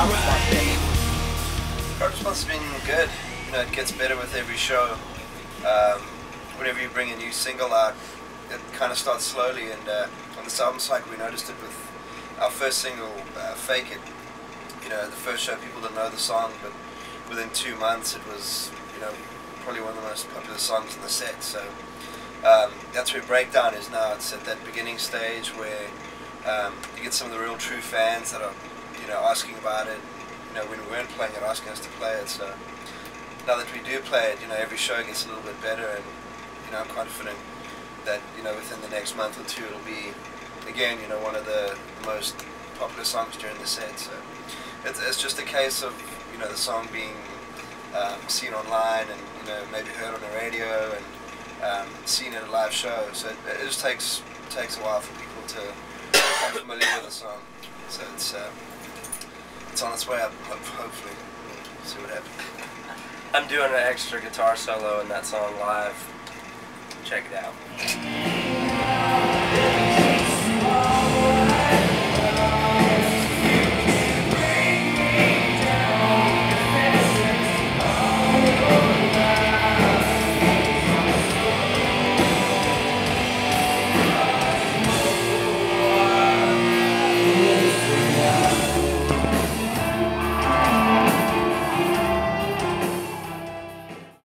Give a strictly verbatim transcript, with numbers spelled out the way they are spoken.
crowd response been? Crowd response has been good. You know, it gets better with every show. Um, whenever you bring a new single out, it kind of starts slowly, and uh, on this album cycle we noticed it with our first single, uh, Fake It. You know, the first show people didn't know the song, but within two months it was, you know, probably one of the most popular songs in the set. So um, that's where Breakdown is now. It's at that beginning stage where um, you get some of the real true fans that are, you know, asking about it, you know, when we weren't playing it, asking us to play it. So now that we do play it, you know, every show gets a little bit better, and, you know, I'm confident that, you know, within the next month or two it'll be, again, you know, one of the most popular songs during the set. So it's, it's just a case of, you know, the song being um, seen online and, you know, maybe heard on the radio and um, seen at a live show. So it, it just takes takes a while for people to become familiar with the song. So it's uh, it's on its way up, hopefully. We'll see what happens. I'm doing an extra guitar solo in that song live. Check it out.